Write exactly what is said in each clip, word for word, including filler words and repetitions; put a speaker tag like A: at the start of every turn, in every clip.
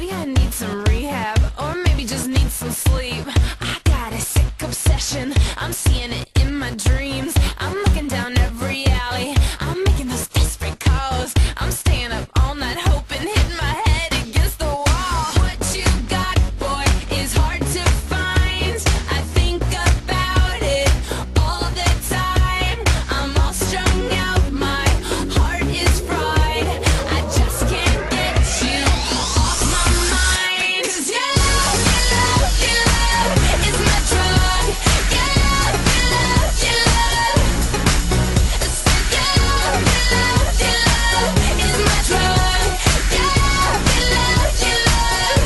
A: maybe I need some rehab, or maybe just need some sleep. I got a sick obsession, I'm seeing it in my dreams. I'm looking down every alley, I'm making those desperate calls. I'm staying up all night hoping, hitting my head against the wall. What you got, boy, is hard to find. I think about it all the time. I'm all strung out, my heart is fried. I just can't get you off my mind. 'Cause your love, your love, your love is my drug. Your love, your love, your love. So your love, your love, your love is my drug. Your love, your love, your love.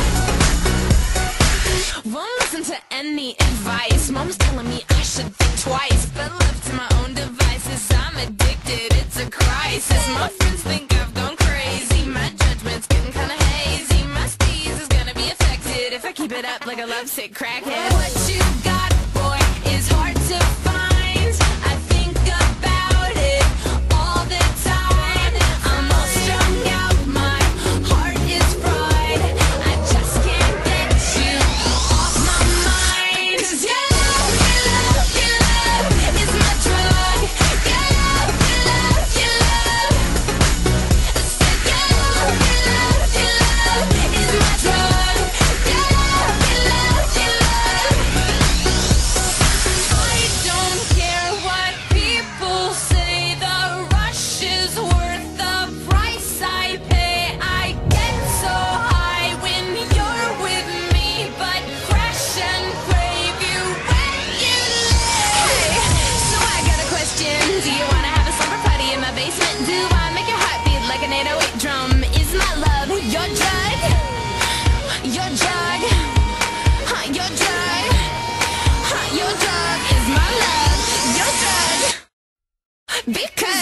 A: Won't listen to any advice. Mom's telling me I should think twice, but left to my own devices, I'm addicted, it's a crisis. My friends think I've gone crazy, my judgment's getting kinda hazy. My steez is gonna be affected if I keep it up like a lovesick crackhead. What you got, boy, is hard to find. I think about it all the time. I'm all strung out, my heart is fried. I just can't get you off my mind. 'Cause your love, your love, your love is my drug. Your love, your love, your love. So your love, your love, your love is my drug. Your love, your love, your love. I don't care what people say, the rush is worth the price I pay. I get so high when you're with me, but crash and crave you when you lay. So I got a question, do you wanna have a slumber party in my basement? Do I make your heart beat like an eight oh eight drum? Is my love your drug? Your drug? Huh, your drug? Huh, your drug is my love, your drug. Because